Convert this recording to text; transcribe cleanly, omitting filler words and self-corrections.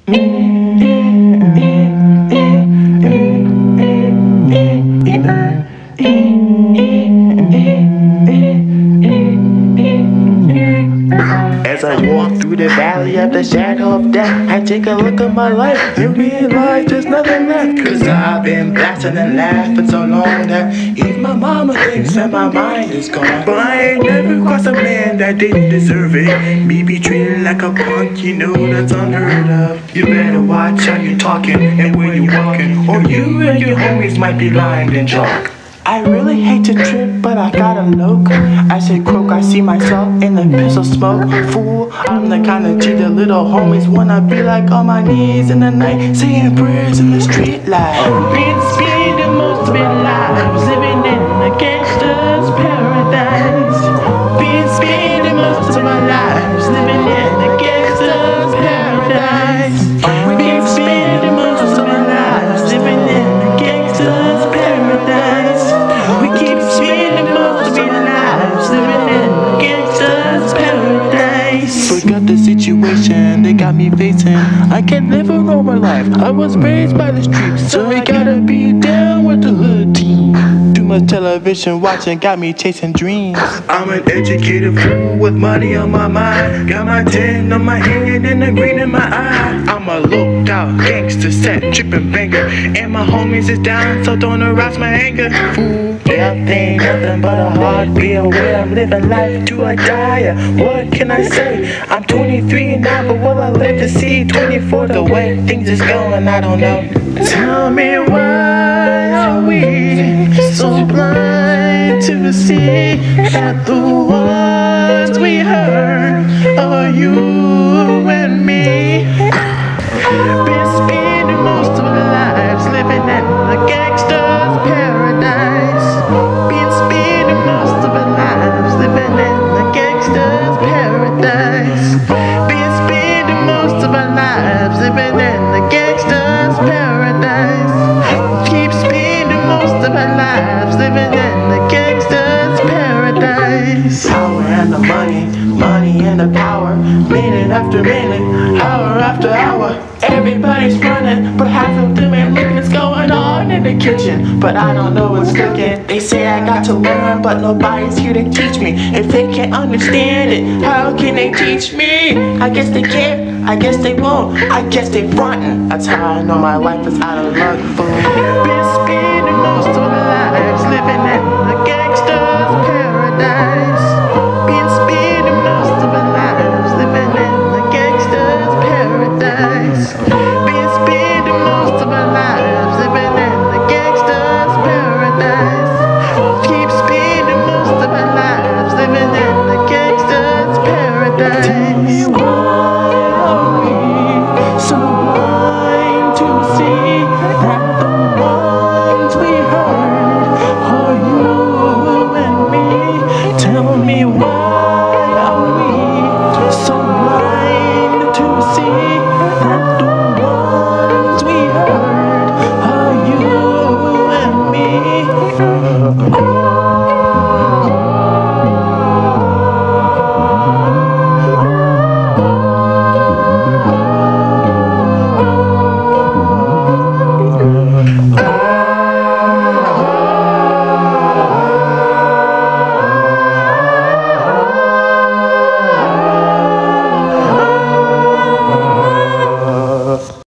As I walk through the valley of the shadow of death, I take a look at my life and realize there's nothing left. Cause I've been blasting and laughing so long that even my mama thinks that my mind is gone. But I ain't never crossed a man that didn't deserve it. Me be treated like a punk, you know that's unheard of. You better watch how you talking and where you walking, or you and your homies might be lined in chalk. I really hate to trip, but I gotta look. I say croak, I see myself in the pistol smoke. Fool, I'm the kind of G that little homies wanna be like on my knees in the night, saying prayers in the street light. Been spending most of our lives living in a gangsta's paradise. Been spending most of our lives living in a gangsta's paradise. Been spending most of our lives living in a gangsta's paradise. We keep spending most of our lives living in a gangsta's paradise. Forgot the situation they got me facing. I can't live a normal life. I was raised by the streets, so I gotta be down with the hood team. Too much television watching got me chasing dreams. I'm an educated fool with money on my mind. Got my 10 on my head and the green in my eye. I'm a looked out gangster, set tripping banger, and my homies is down, so don't arouse my anger. Fool, death ain't nothing but a hard bill where I'm living life to a die. What can I say? I'm 23 now, but will I live to see 24? The way things is going, I don't know. Tell me why are we so blind to see that the ones we hurt are you and me? Been spending most of our lives living in a gangsta's paradise. Been spending most of our lives living in a gangsta's paradise. Been spending most of our lives living in a gangsta's paradise. Keep spending most of our lives living in a gangsta's paradise. Power and the money, money and the power, minute after minute, hour after hour. Everybody's running, but half of them ain't looking what's going on in the kitchen. But I don't know what's cooking. They say I got to learn, but nobody's here to teach me. If they can't understand it, how can they teach me? I guess they can't, I guess they won't, I guess they frontin'. That's how I know my life is out of luck, fool. Been spending most of our lives living in a gangsta's paradise.